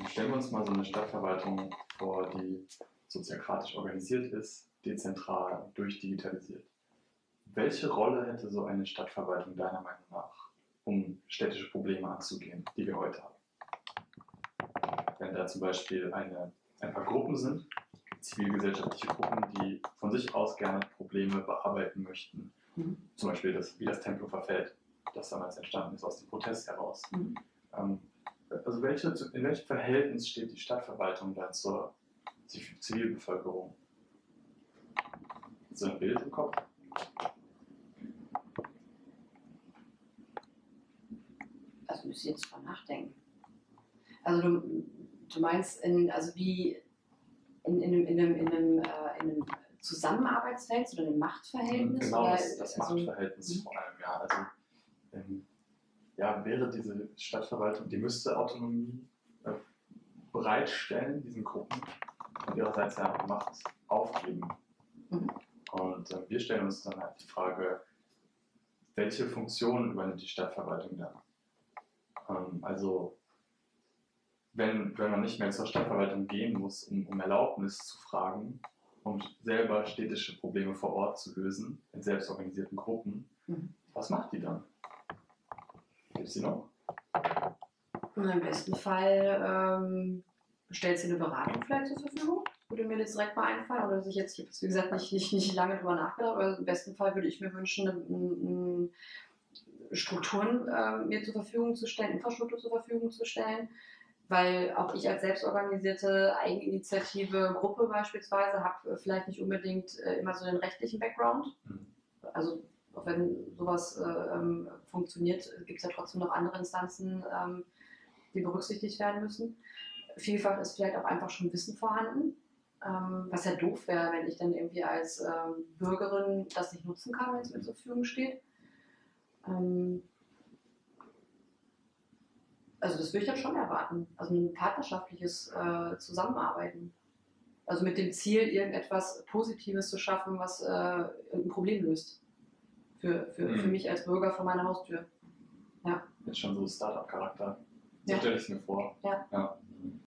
Stellen wir uns mal so eine Stadtverwaltung vor, die soziokratisch organisiert ist, dezentral, durchdigitalisiert. Welche Rolle hätte so eine Stadtverwaltung deiner Meinung nach, um städtische Probleme anzugehen, die wir heute haben? Wenn da zum Beispiel ein paar Gruppen sind, zivilgesellschaftliche Gruppen, die von sich aus gerne Probleme bearbeiten möchten, zum Beispiel wie das Templo verfällt, das damals entstanden ist aus dem Protest heraus. Also in welchem Verhältnis steht die Stadtverwaltung da zur Zivilbevölkerung? So ein Bild im Kopf? Also müsste ich jetzt drüber nachdenken. Also du meinst, wie in einem Zusammenarbeitsverhältnis oder einem Machtverhältnis? Genau, oder, das Machtverhältnis vor allem, ja. Also wäre diese Stadtverwaltung, die müsste Autonomie bereitstellen, diesen Gruppen, und ihrerseits ja Macht aufgeben. Und wir stellen uns dann halt die Frage, welche Funktion übernimmt die Stadtverwaltung dann? Also wenn man nicht mehr zur Stadtverwaltung gehen muss, um Erlaubnis zu fragen und selber städtische Probleme vor Ort zu lösen, in selbstorganisierten Gruppen, was macht die dann? Gibt es die noch? Im besten Fall stellt sie eine Beratung vielleicht zur Verfügung. Würde mir jetzt direkt mal einfallen, oder ich habe wie gesagt nicht lange drüber nachgedacht, aber im besten Fall würde ich mir wünschen, Strukturen mir zur Verfügung zu stellen, Infrastruktur zur Verfügung zu stellen, weil auch ich als selbstorganisierte Eigeninitiative Gruppe beispielsweise habe vielleicht nicht unbedingt immer so den rechtlichen Background. Also auch wenn sowas funktioniert, gibt es ja trotzdem noch andere Instanzen, die berücksichtigt werden müssen. Vielfach ist vielleicht auch einfach schon Wissen vorhanden, was ja doof wäre, wenn ich dann irgendwie als Bürgerin das nicht nutzen kann, wenn es mir zur Verfügung steht. Also das würde ich dann schon erwarten. Also ein partnerschaftliches Zusammenarbeiten. Also mit dem Ziel, irgendetwas Positives zu schaffen, was ein Problem löst. Für mich als Bürger vor meiner Haustür. Ja. Jetzt schon so Startup-Charakter. So Ja. stelle ich es mir vor. Ja.